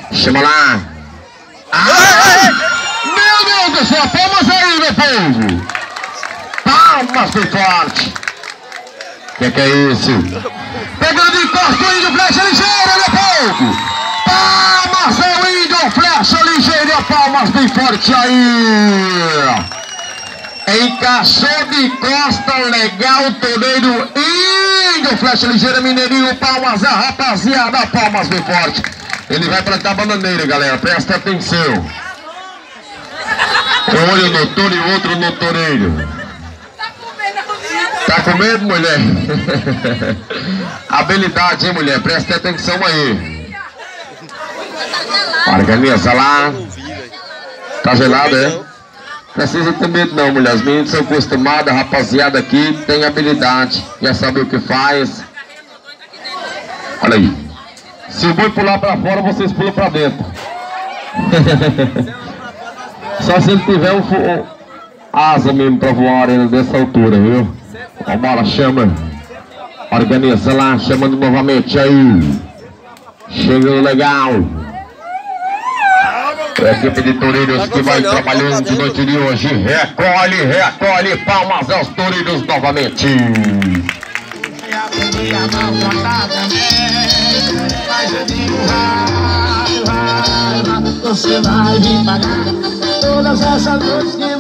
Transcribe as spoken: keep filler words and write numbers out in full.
Chama lá. Ah, meu Deus do céu, palmas aí, meu povo. Palmas bem forte. Que que é isso? Pegando de costa o índio, flecha ligeira, meu povo. Palmas ao índio, flecha ligeira, palmas bem forte aí. Encaixou de costa, legal, toreiro índio, flecha ligeira, mineirinho, palmas a rapaziada, palmas bem forte. Ele vai plantar bananeira, galera, presta atenção. Um olho no touro e outro no toreiro. Tá com medo, mulher? Habilidade, hein, mulher? Presta atenção aí. Organiza lá. Tá gelado, é? Precisa ter medo não, mulher. Os meninos são acostumados, a rapaziada aqui tem habilidade. Já sabe o que faz. Olha aí. Se o boi pular pra fora, vocês pulam pra dentro. Só se ele tiver um, um asa mesmo pra voar dessa altura, viu? Vambora, chama. Organiza lá, chamando novamente aí. Chegando legal. A equipe de toureiros que vai trabalhando de noite de hoje. Recolhe, recolhe, palmas aos toureiros novamente. Você vai me pagar todas essas noites que